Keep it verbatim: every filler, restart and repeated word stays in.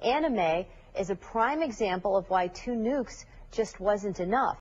Anna Mae is a prime example of why two nukes just wasn't enough.